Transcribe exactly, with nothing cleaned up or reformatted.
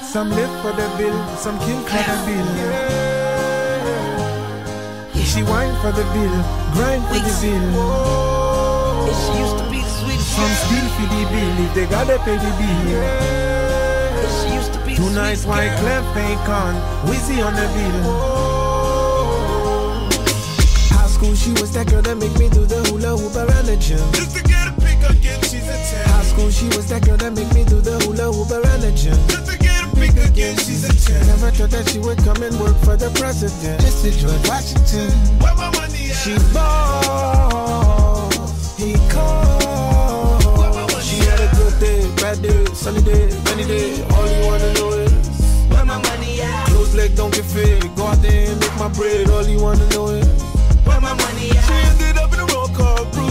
Some live for the bill, some kill for the bill. She whine for the bill, grind for the bill. She used to be the sweetest girl. Some steal for the bill if they gotta pay the bill. She used to be the Tonight sweetest white girl. clef ain't con, Wizzy on the bill. School, she was that girl that make me do the hula hoop around the gym. Just to get a pick again, she's a ten. High school, she was that girl that make me do the hula hoop around the gym. Just to get a pick again, she's a ten. Never thought that she would come and work for the president. Just to George Washington. Where my money at? She ball, he called. Where my money She had a good day, bad day, sunny day, rainy day. All you wanna know is Where my money at? close leg don't get fit. Go out there and make my bread. All you wanna know is Where my money at? She ended up in a roll call, Bruce.